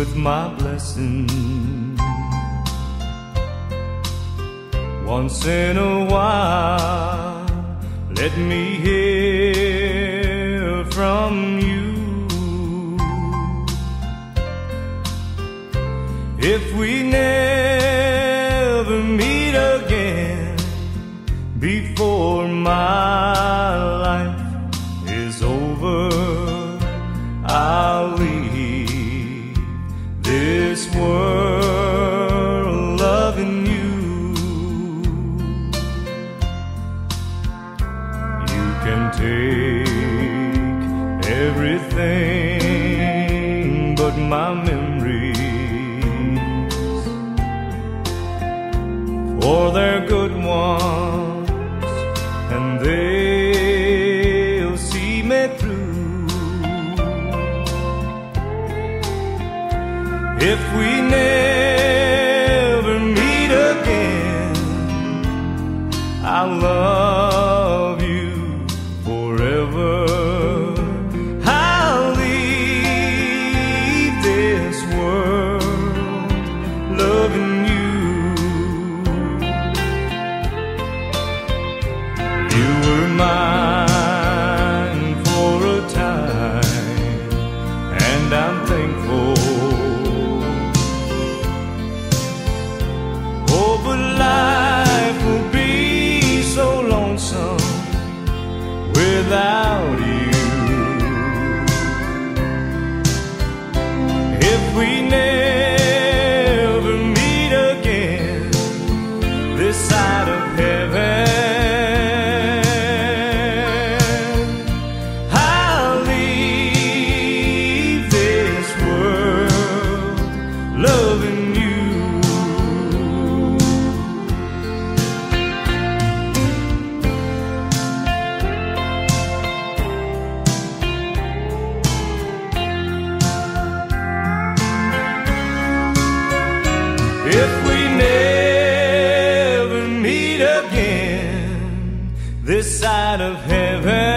with my blessing. Once in a while, let me hear from you. If we never meet again before my life is over, I'll leave this world loving you. You can take everything but my memories, for they're good ones and they'll see me through. If we never meet again, I'll love you forever. I'll leave this world loving you. You were mine for a time, and I'm thankful. Oh, but life will be so lonesome without you. If we never meet again this side of heaven, I'll leave this world loving you. If we never meet again this side of heaven,